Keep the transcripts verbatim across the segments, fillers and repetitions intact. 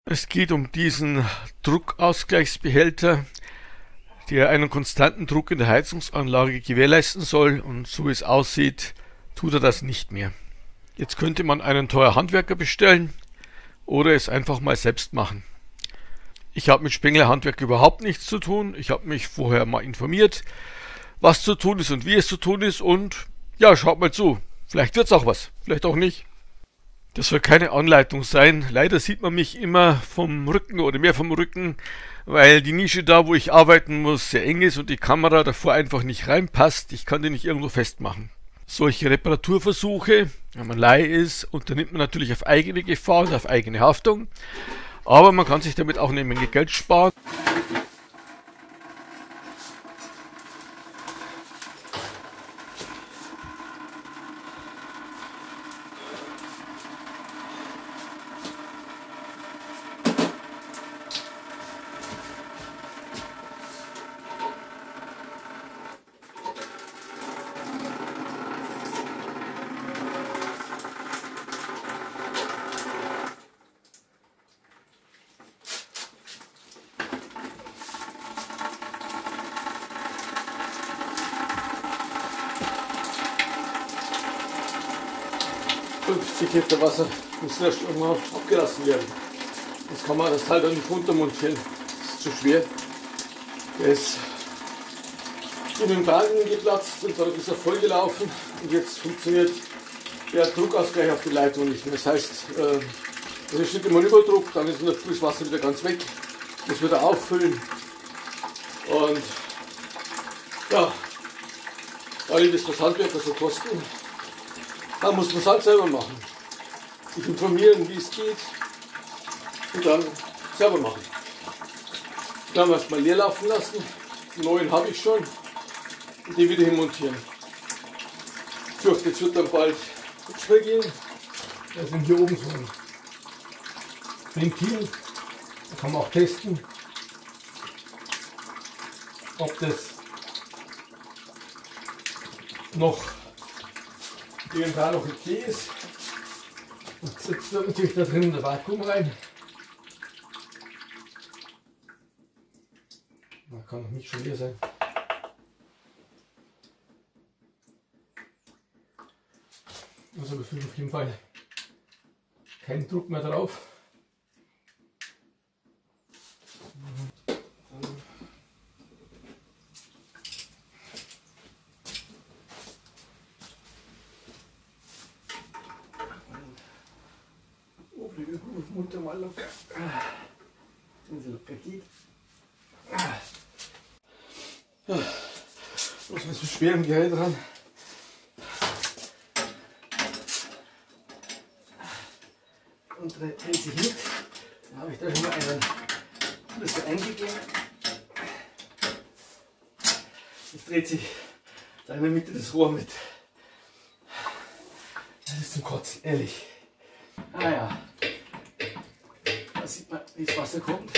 Es geht um diesen Druckausgleichsbehälter, der einen konstanten Druck in der Heizungsanlage gewährleisten soll, und so wie es aussieht, tut er das nicht mehr. Jetzt könnte man einen teuren Handwerker bestellen oder es einfach mal selbst machen. Ich habe mit Spengler Handwerk überhaupt nichts zu tun. Ich habe mich vorher mal informiert, was zu tun ist und wie es zu tun ist, und ja, schaut mal zu. Vielleicht wird es auch was, vielleicht auch nicht. Das soll keine Anleitung sein. Leider sieht man mich immer vom Rücken oder mehr vom Rücken, weil die Nische da, wo ich arbeiten muss, sehr eng ist und die Kamera davor einfach nicht reinpasst. Ich kann die nicht irgendwo festmachen. Solche Reparaturversuche, wenn man Laie ist, unternimmt man natürlich auf eigene Gefahr und auf eigene Haftung. Aber man kann sich damit auch eine Menge Geld sparen. fünfzig Liter Wasser müssen erst irgendwann abgelassen werden. Jetzt kann man das Teil dann nicht runtermontieren. Das ist zu schwer. Der ist in den Wagen geplatzt und dann ist er voll gelaufen, und jetzt funktioniert der Druckausgleich auf die Leitung nicht mehr. Das heißt, äh, das ist nicht immer Überdruck, dann ist das Wasser wieder ganz weg. Muss wieder auffüllen. Und ja, alle das, was Handwerker so kosten, da muss man es halt selber machen. Sich informieren, wie es geht, und dann selber machen. Dann erstmal leer laufen lassen. Den neuen habe ich schon. Und den wieder hinmontieren. Ich fürchte, jetzt wird dann bald nichts mehr gehen. Da sind hier oben so ein Ventil. Da kann man auch testen, ob das noch da noch okay ist. Und setzt dann natürlich da drin der Vakuum rein. Man kann noch nicht schon leer sein. Also wir fühlen auf jeden Fall keinen Druck mehr drauf. Mutter mal locker. Wenn sie locker geht. Was ist so schwer im Gehalt dran? Und dreht sich mit. Dann habe ich da schon mal einen Schlüssel eingegeben. Jetzt dreht sich da in der Mitte das Rohr mit. Das ist zum Kotzen, ehrlich. Ah ja. Da sieht man, wie das Wasser kommt.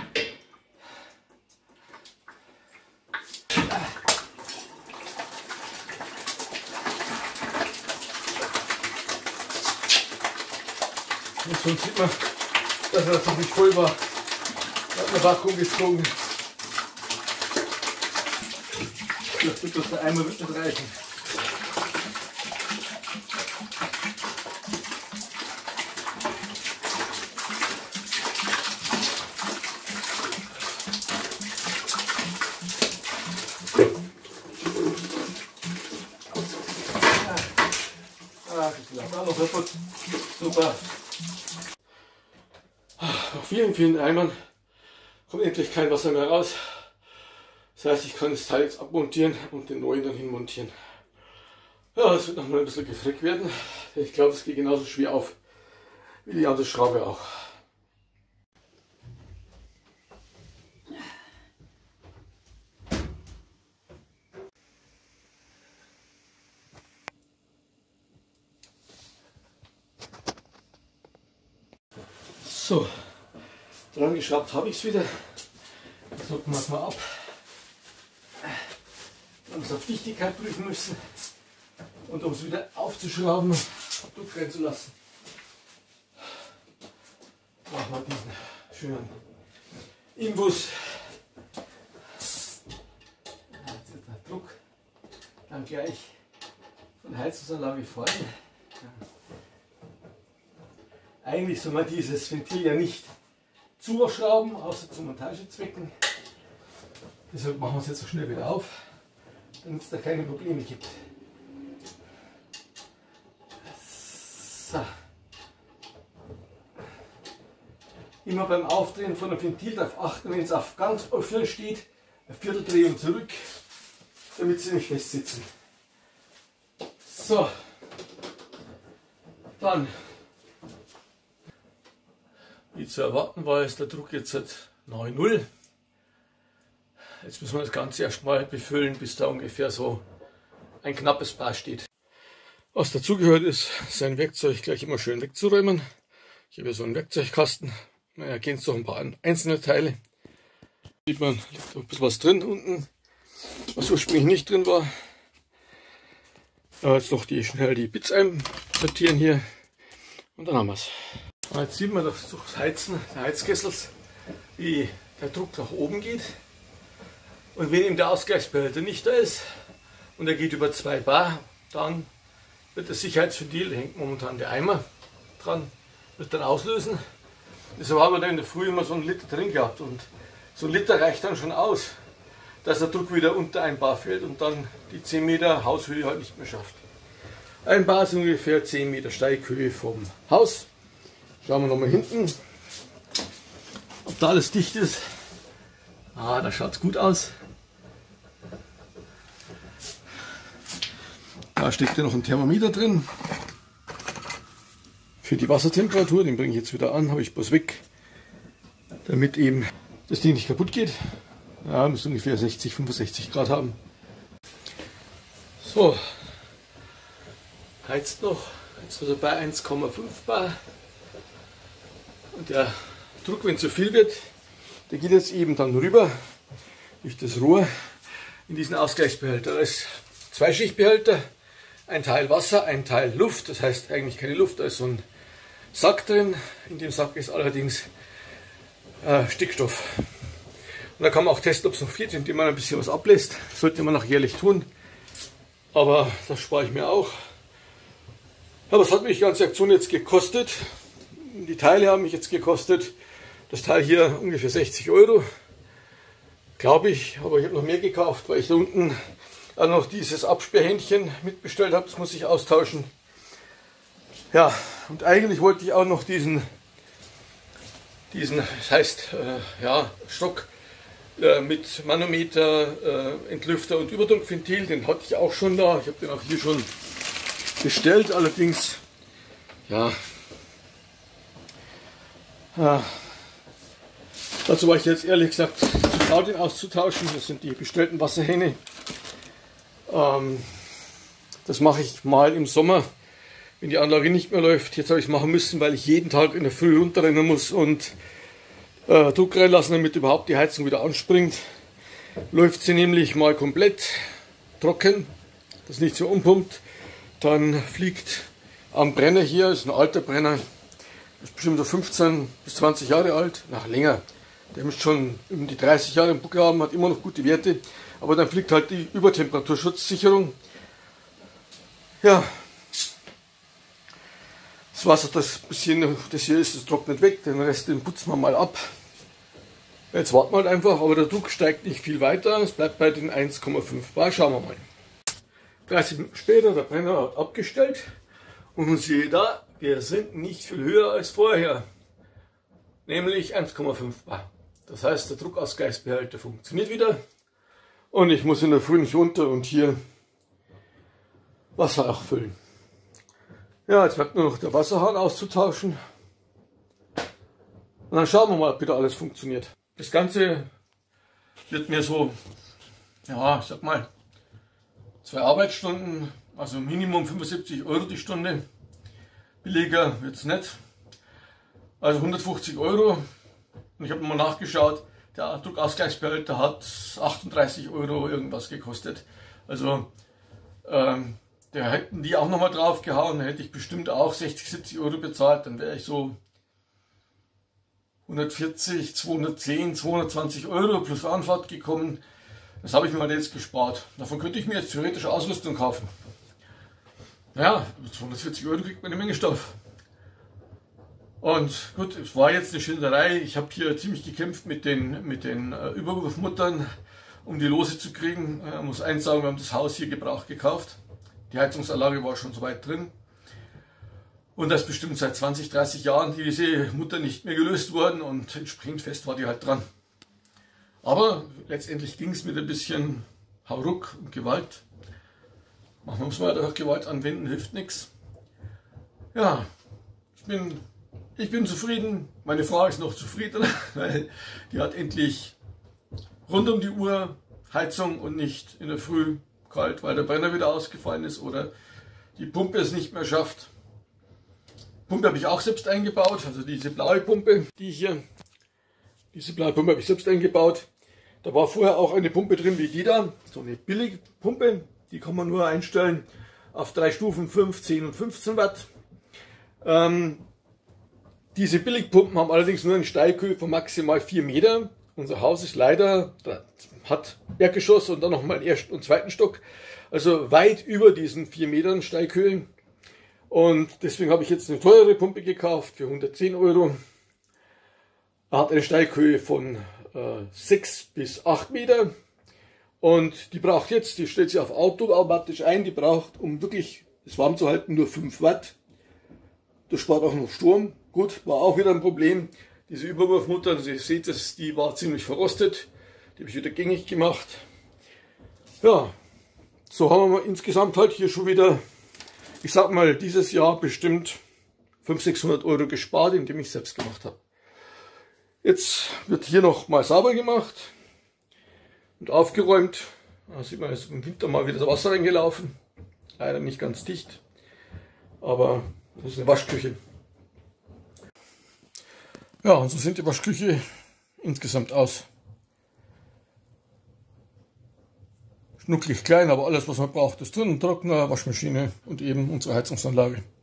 Und sonst sieht man, dass er natürlich voll war. Da hat man Vakuum gezogen. Vielleicht wird das der Eimer wird nicht reichen. Super. Nach vielen, vielen Eimern kommt endlich kein Wasser mehr raus. Das heißt, ich kann das Teil jetzt abmontieren und den neuen dann hinmontieren. Ja, es wird noch mal ein bisschen gefreckt werden. Ich glaube, es geht genauso schwer auf wie die andere Schraube auch. So, dran geschraubt habe ich es wieder. Das sollten wir es mal ab. Dann es auf Dichtigkeit prüfen müssen und um es wieder aufzuschrauben und durchrennen zu lassen, machen wir diesen schönen Infos. Jetzt wird der Druck dann gleich von Heizungsanlage vorne. Eigentlich soll man dieses Ventil ja nicht zuschrauben, außer zu Montagezwecken. Deshalb machen wir es jetzt so schnell wieder auf, damit es da keine Probleme gibt. So. Immer beim Aufdrehen von dem Ventil darauf achten, wenn es auf ganz offen steht, eine Vierteldrehung zurück, damit sie nicht festsitzen. So, dann, wie zu erwarten war, ist der Druck jetzt neun null. Jetzt müssen wir das Ganze erstmal befüllen, bis da ungefähr so ein knappes Bar steht. Was dazugehört ist, sein Werkzeug gleich immer schön wegzuräumen. Ich habe hier so einen Werkzeugkasten. Man ergänzt noch ein paar einzelne Teile. Sieht man, liegt noch ein bisschen was drin unten, was ursprünglich nicht drin war. Jetzt noch die, schnell die Bits einsortieren hier und dann haben wir es. Jetzt sieht man durch das Heizen der Heizkessels, wie der Druck nach oben geht. Und wenn eben der Ausgleichsbehälter nicht da ist und er geht über zwei Bar, dann wird das Sicherheitsventil, da hängt momentan der Eimer dran, wird dann auslösen. Deshalb haben wir da in der Früh immer so einen Liter drin gehabt und so ein Liter reicht dann schon aus, dass der Druck wieder unter ein Bar fällt und dann die zehn Meter Haushöhe halt nicht mehr schafft. Ein Bar ist ungefähr zehn Meter Steighöhe vom Haus. Schauen wir nochmal hinten, ob da alles dicht ist. Ah, da schaut es gut aus. Da steckt ja noch ein Thermometer drin. Für die Wassertemperatur, den bringe ich jetzt wieder an, habe ich bloß weg, damit eben das Ding nicht kaputt geht. Ja, müsste ungefähr sechzig, fünfundsechzig Grad haben. So, heizt noch, jetzt also bei eins Komma fünf Bar. Und der Druck, wenn zu viel wird, der geht jetzt eben dann rüber durch das Rohr in diesen Ausgleichsbehälter. Da ist Zweischichtbehälter, ein Teil Wasser, ein Teil Luft, das heißt eigentlich keine Luft, da ist so ein Sack drin. In dem Sack ist allerdings äh, Stickstoff. Und da kann man auch testen, ob es noch fehlt, indem man ein bisschen was ablässt. Das sollte man noch jährlich tun. Aber das spare ich mir auch. Ja, was hat mich die ganze Aktion jetzt gekostet? Die Teile haben mich jetzt gekostet. Das Teil hier ungefähr sechzig Euro. Glaube ich, aber ich habe noch mehr gekauft, weil ich da unten auch noch dieses Absperrhändchen mitbestellt habe. Das muss ich austauschen. Ja, und eigentlich wollte ich auch noch diesen, diesen das heißt, äh, ja, Stock äh, mit Manometer, äh, Entlüfter und Überdruckventil, den hatte ich auch schon da. Ich habe den auch hier schon bestellt, allerdings, ja, äh, dazu war ich jetzt ehrlich gesagt zu faul, den auszutauschen. Das sind die bestellten Wasserhähne. Ähm, das mache ich mal im Sommer, wenn die Anlage nicht mehr läuft. Jetzt habe ich es machen müssen, weil ich jeden Tag in der Früh runterrennen muss und äh, Druck reinlassen, damit überhaupt die Heizung wieder anspringt. Läuft sie nämlich mal komplett trocken, das nicht so umpumpt, dann fliegt am Brenner hier, ist ein alter Brenner, ist bestimmt so fünfzehn bis zwanzig Jahre alt, nach länger. Der müsste schon um die dreißig Jahre im Buckel haben, hat immer noch gute Werte, aber dann fliegt halt die Übertemperaturschutzsicherung. Ja, das Wasser, das bisschen, das hier ist, das trocknet weg, den Rest den putzen wir mal ab. Jetzt warten wir halt einfach, aber der Druck steigt nicht viel weiter, es bleibt bei den eins Komma fünf Bar, schauen wir mal. dreißig Minuten später, der Brenner hat abgestellt und siehe da, wir sind nicht viel höher als vorher, nämlich eins Komma fünf Bar. Das heißt, der Druckausgleichsbehälter funktioniert wieder und ich muss in der Früh nicht runter und hier Wasser auffüllen. Ja, jetzt bleibt nur noch der Wasserhahn auszutauschen und dann schauen wir mal, ob wieder alles funktioniert. Das Ganze wird mir so, ja, ich sag mal, zwei Arbeitsstunden, also Minimum fünfundsiebzig Euro die Stunde. Billiger wird es nicht. Also hundertfünfzig Euro. Und ich habe mal nachgeschaut, der Druckausgleichsbehälter hat achtunddreißig Euro irgendwas gekostet. Also ähm, da hätten die auch nochmal drauf gehauen, da hätte ich bestimmt auch sechzig, siebzig Euro bezahlt, dann wäre ich so hundertvierzig, zweihundertzehn, zweihundertzwanzig Euro plus Anfahrt gekommen. Das habe ich mir halt jetzt gespart. Davon könnte ich mir jetzt theoretisch Ausrüstung kaufen. Ja, mit zweihundertvierzig Euro kriegt man eine Menge Stoff. Und gut, es war jetzt eine Schinderei. Ich habe hier ziemlich gekämpft mit den, mit den äh, Überwurfmuttern, um die lose zu kriegen. Ich äh, muss eins sagen, wir haben das Haus hier gebraucht gekauft. Die Heizungsanlage war schon so weit drin. Und das bestimmt seit zwanzig, dreißig Jahren diese Mutter nicht mehr gelöst worden und entsprechend fest war die halt dran. Aber letztendlich ging es mit ein bisschen Hauruck und Gewalt. Manchmal muss man halt auch Gewalt anwenden, hilft nichts. Ja, ich bin, ich bin zufrieden. Meine Frau ist noch zufriedener, weil die hat endlich rund um die Uhr Heizung und nicht in der Früh kalt, weil der Brenner wieder ausgefallen ist oder die Pumpe es nicht mehr schafft. Pumpe habe ich auch selbst eingebaut, also diese blaue Pumpe, die hier, diese blaue Pumpe habe ich selbst eingebaut. Da war vorher auch eine Pumpe drin wie die da, so eine billige Pumpe, die kann man nur einstellen auf drei Stufen, fünf, zehn und fünfzehn Watt. Ähm, diese Billigpumpen haben allerdings nur eine Steighöhe von maximal vier Meter. Unser Haus ist leider, hat Erdgeschoss und dann nochmal einen ersten und zweiten Stock, also weit über diesen vier Metern Steighöhe. Und deswegen habe ich jetzt eine teure Pumpe gekauft für hundertzehn Euro. Er hat eine Steighöhe von äh, sechs bis acht Meter. Und die braucht jetzt, die stellt sich auf Auto automatisch ein, die braucht, um wirklich es warm zu halten, nur fünf Watt. Das spart auch noch Strom. Gut, war auch wieder ein Problem. Diese Überwurfmutter, also ihr seht es, die war ziemlich verrostet. Die habe ich wieder gängig gemacht. Ja, so haben wir insgesamt halt hier schon wieder, ich sag mal, dieses Jahr bestimmt fünfhundert, sechshundert Euro gespart, indem ich es selbst gemacht habe. Jetzt wird hier noch mal sauber gemacht und aufgeräumt. Da sieht man, ist im Winter mal wieder das Wasser reingelaufen. Leider nicht ganz dicht, aber das ist eine Waschküche. Ja, und so sieht die Waschküche insgesamt aus. Schnucklig klein, aber alles was man braucht ist drin. Trockner, Waschmaschine und eben unsere Heizungsanlage.